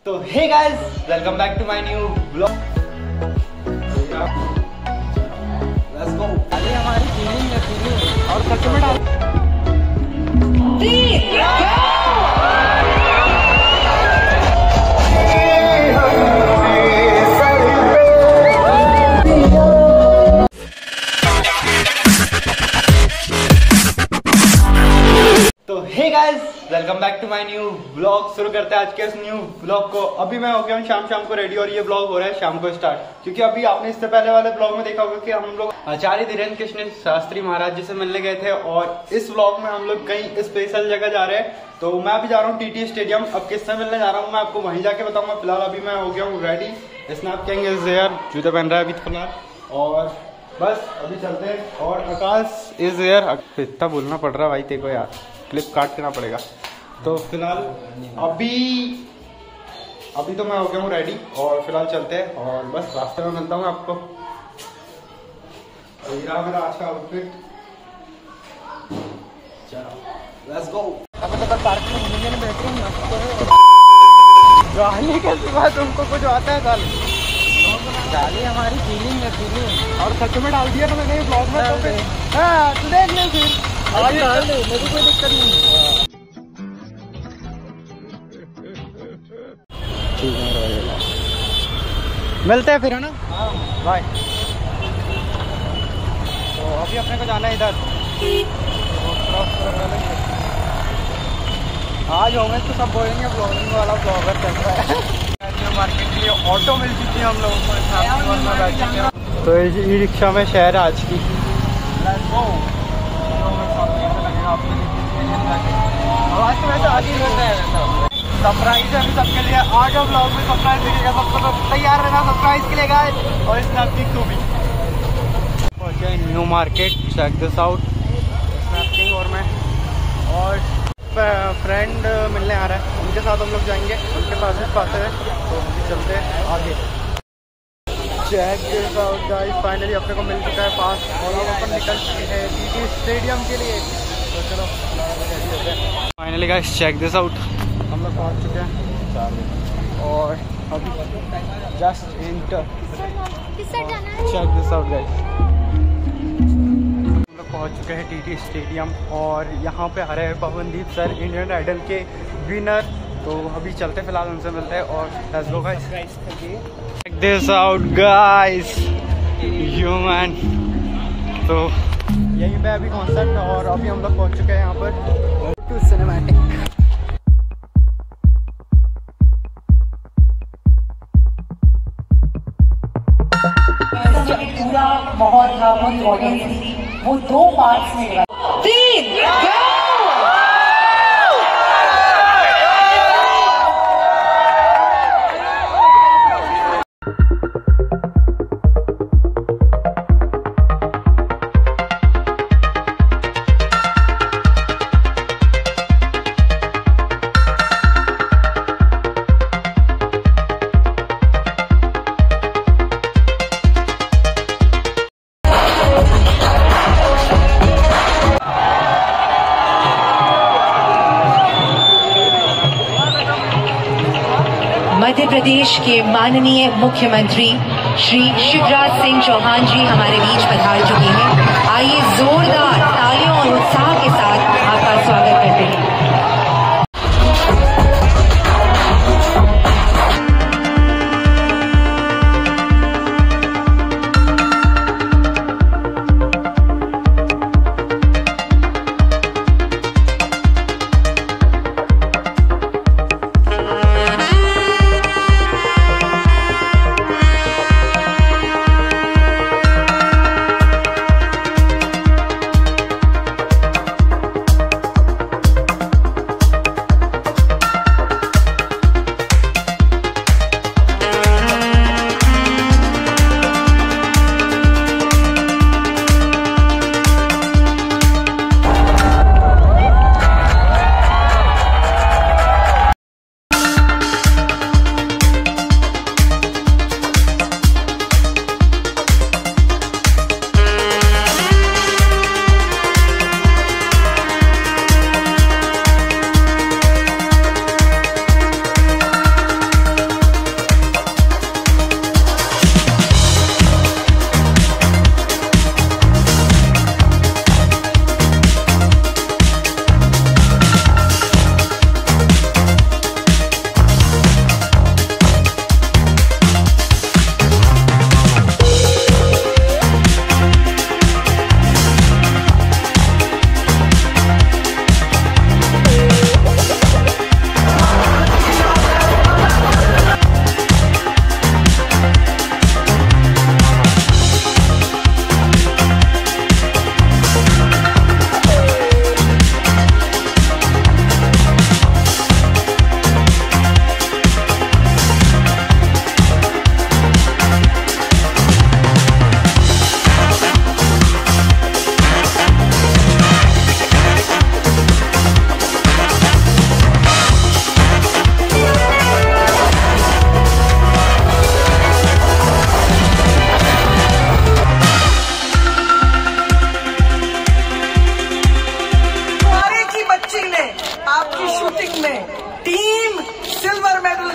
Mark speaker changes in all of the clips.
Speaker 1: तो hey guys, welcome back to my new blog. Let's go. अरे हमारी feeling है, फीलिंग और सच में डाल। तो hey guys, welcome back to my new blog. शुरू करते हैं आज के इस न्यू ब्लॉग को। अभी मैं हो गया हूँ शाम को रेडी और ये ब्लॉग हो रहा है शाम को स्टार्ट, क्योंकि अभी आपने इससे पहले वाले ब्लॉग में देखा होगा कि हम लोग आचार्य धीरेन्द्र कृष्ण शास्त्री महाराज जी से मिलने गए थे, और इस ब्लॉग में हम लोग कहीं स्पेशल जगह जा रहे हैं। तो मैं अभी जा रहा हूँ टीटी स्टेडियम। अब किससे मिलने जा रहा हूँ मैं आपको वहीं जाके बताऊंगा। फिलहाल अभी मैं हो गया हूँ ready, Snap King is there, जूते पहन रहा है अभी फिलहाल, और बस अभी चलते हैं। और आकाश इज देयर। इतना बोलना पड़ रहा है भाई तेरे को यार, क्लिप काट देना पड़ेगा। तो फिलहाल अभी तो मैं हो गया हूँ रेडी, और फिलहाल चलते हैं और बस रास्ते में मिलता हूँ आपको। तो ये रहा मेरा आज का आउटफिट। चलो लेट्स गो। अभी तो पार्क में घूमने में बैठे हैं। गाली के सिवा तुमको कुछ आता है? गाली हमारी फीलिंग है, फीलिंग और सच में डाल दिया तो मैंने ब्लॉग में। तो हाँ तू देख ले फिर, आज डाल दे, मेरे को कोई दिक्कत नहीं है। ठीक है, मिलते हैं फिर, है ना? हाँ बाय। तो अभी अपने को जाना है इधर, आज होंगे तो सब बोलेंगे ब्लॉगिंग वाला ब्लॉगर चल रहा है। मार्केट के लिए ऑटो मिल चुकी है हम लोगों को। तो ई रिक्शा में शहर आज की। आज तो वैसे आगे सरप्राइज है सबके लिए। आज हम ब्लॉग में सरप्राइज दिखेगा, सबको तैयार रहना सरप्राइज के लिए गाइस। और स्नैपकिंग तो भी पहुंचे New Market. Check this out, Snap King और मैं और फ्रेंड मिलने आ रहा है, उनके साथ हम लोग जाएंगे, उनके पास भी पाते हैं। तो चलते हैं आगे। Check this out guys, finally अपने को मिल चुका है पास, और हम अपन निकल चुके हैं टीटी स्टेडियम के लिए। तो चलो finally guys, check this out, हम लोग पहुंच चुके हैं और अभी just enter. Check this out guys, हम लोग पहुंच चुके हैं टीटी स्टेडियम, और यहाँ पे आ रहे हैं पवनदीप सर, इंडियन आइडल के विनर। तो अभी चलते फिलहाल उनसे मिलते हैं और let's go guys. Check this out guys, you man. तो यहीं पे अभी कॉन्सर्ट, और अभी हम लोग पहुंच चुके हैं यहाँ पर टू सिनेमैटिक।
Speaker 2: पूरा माहौल था, पूरी ऑडियंस थी, वो 2 पार्ट्स में 3 मध्य प्रदेश के माननीय मुख्यमंत्री श्री शिवराज सिंह चौहान जी हमारे बीच पधार चुके हैं। आइए जोरदार तालियों और उत्साह के साथ आपका स्वागत करते हैं।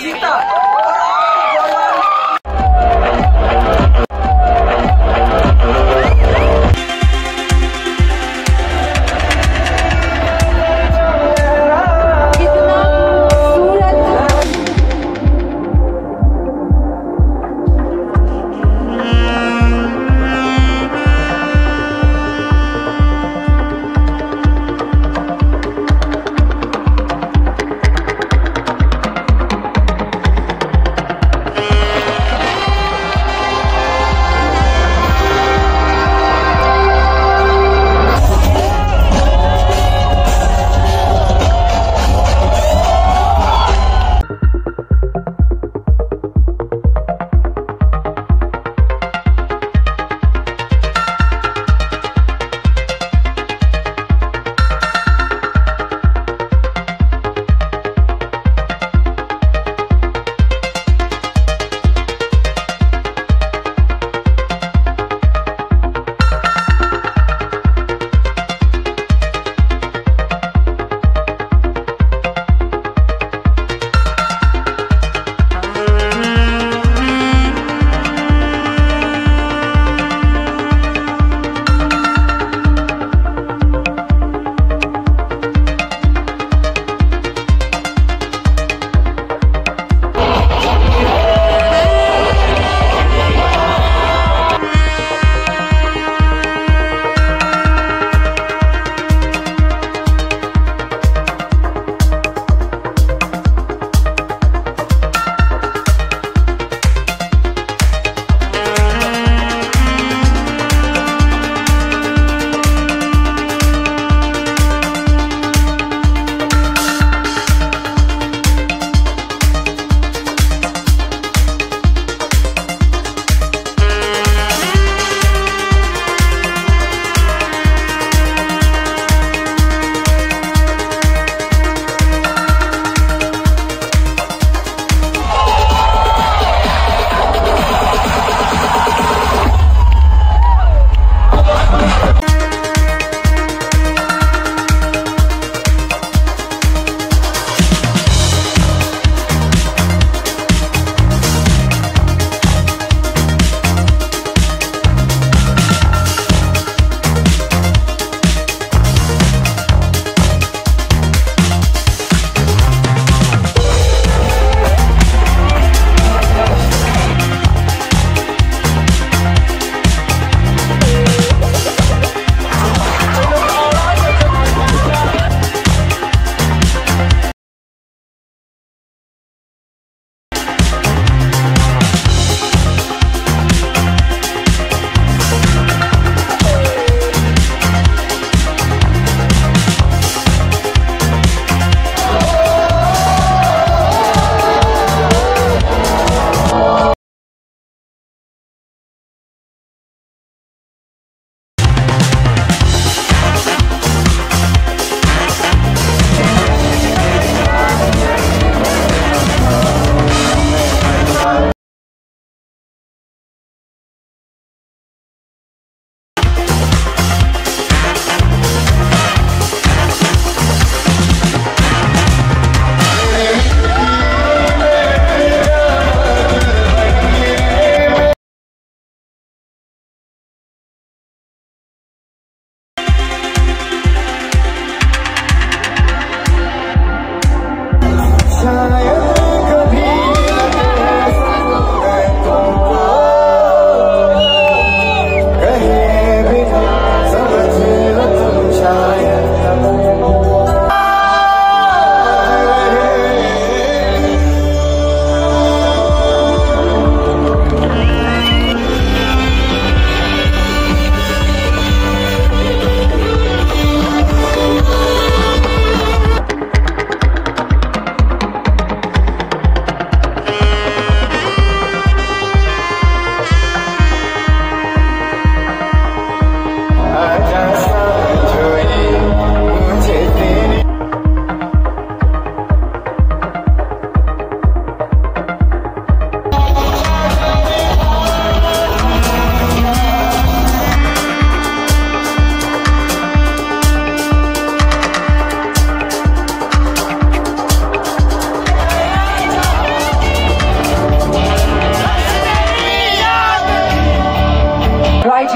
Speaker 3: जीता।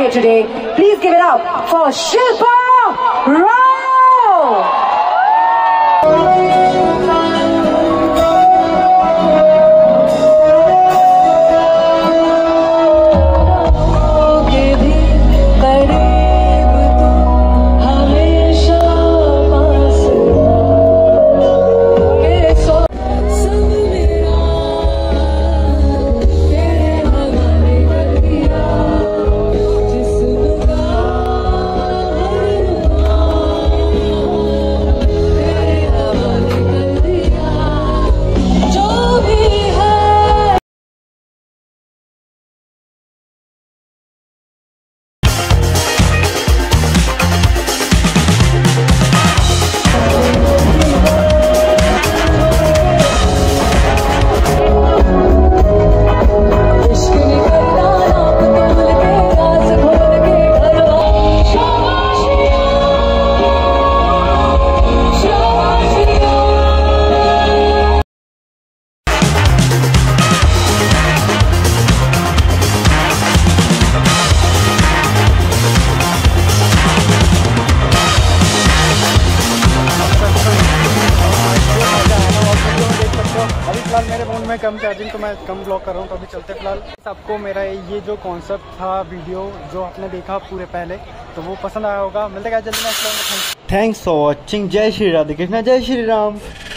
Speaker 2: here today. Please give it up for Shilpa Rao.
Speaker 1: मेरे फोन में कम चार्जिंग तो मैं कम ब्लॉक कर रहा हूँ, तो अभी चलते फिलहाल। सबको मेरा ये जो कॉन्सेप्ट था वीडियो जो आपने देखा पूरे पहले, तो वो पसंद आया होगा। मिलते हैं जल्दी नेक्स्ट। Thanks for watching. जय श्री राधे कृष्णा, जय श्री राम।